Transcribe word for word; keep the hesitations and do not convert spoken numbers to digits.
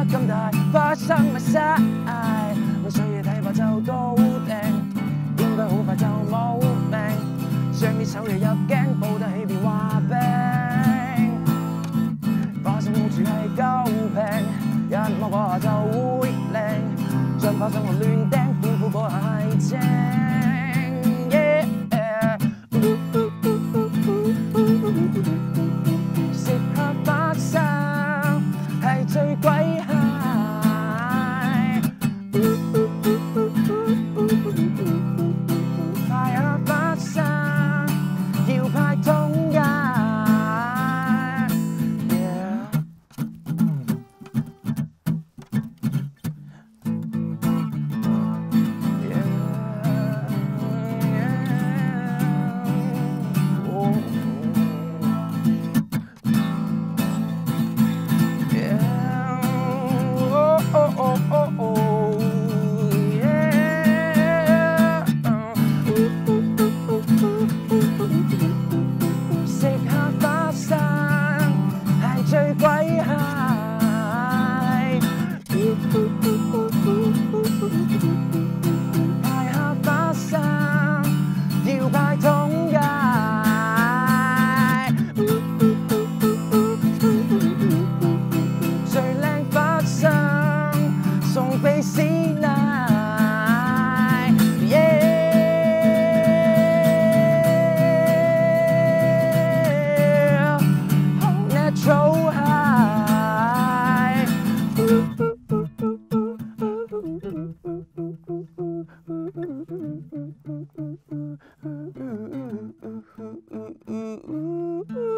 咁大，發生乜晒？所以睇法就高定，應該好快就冇命。上啲手嘢入頸，報得起變話柄。花生屋住係夠平，一摸嗰下就會靈，將花生我亂釘，歡呼嗰下係正。食下花生係最鬼閪。 派下花生，要派通街。最鬼閪，派下花生，要派通街。最靚花生送俾師奶。 So high. Ooh, ooh, ooh, ooh, ooh, ooh, ooh.